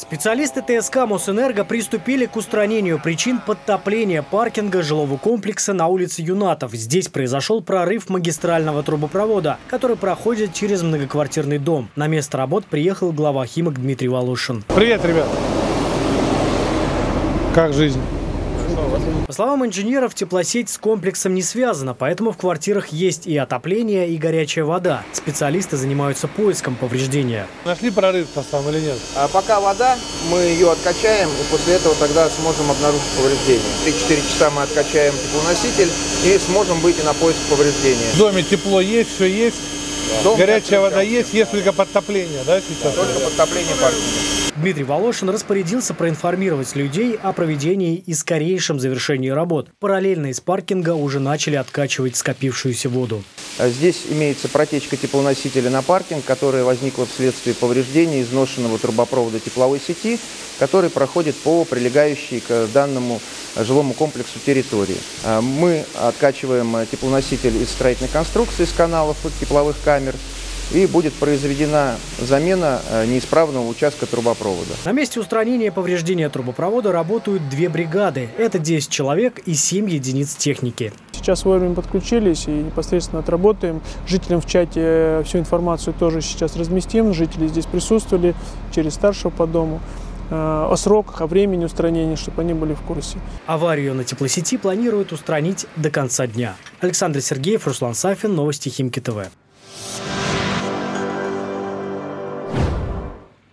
Специалисты ТСК Мосэнерго приступили к устранению причин подтопления паркинга жилого комплекса на улице Юнатов. Здесь произошел прорыв магистрального трубопровода, который проходит через многоквартирный дом. На место работ приехал глава Химок Дмитрий Волошин. Привет, ребят! Как жизнь? По словам инженеров, теплосеть с комплексом не связана, поэтому в квартирах есть и отопление, и горячая вода. Специалисты занимаются поиском повреждения. Нашли прорыв-то сам или нет? Пока вода, мы ее откачаем, и после этого тогда сможем обнаружить повреждения. 3-4 часа мы откачаем теплоноситель и сможем выйти на поиск повреждения. В доме тепло есть, все есть, Дом горячая вода есть только подтопление, да, сейчас? Только подтопление паркинга. Дмитрий Волошин распорядился проинформировать людей о проведении и скорейшем завершении работ. Параллельно из паркинга уже начали откачивать скопившуюся воду. Здесь имеется протечка теплоносителя на паркинг, которая возникла вследствие повреждения изношенного трубопровода тепловой сети, который проходит по прилегающей к данному жилому комплексу территории. Мы откачиваем теплоноситель из строительной конструкции, из каналов и тепловых камер, и будет произведена замена неисправного участка трубопровода. На месте устранения повреждения трубопровода работают 2 бригады. Это 10 человек и 7 единиц техники. Сейчас вовремя подключились и непосредственно отработаем. Жителям в чате всю информацию тоже сейчас разместим. Жители здесь присутствовали через старшего по дому. О сроках, о времени устранения, чтобы они были в курсе. Аварию на теплосети планируют устранить до конца дня. Александр Сергеев, Руслан Сафин, Новости Химки ТВ.